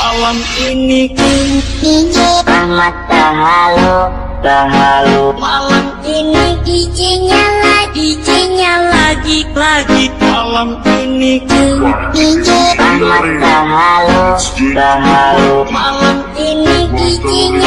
Malam ini DJ Ahmad Tahalu. malam Ini DJ-nya lagi. malam ini DJ Ahmad Tahalu. malam Ini DJ-nya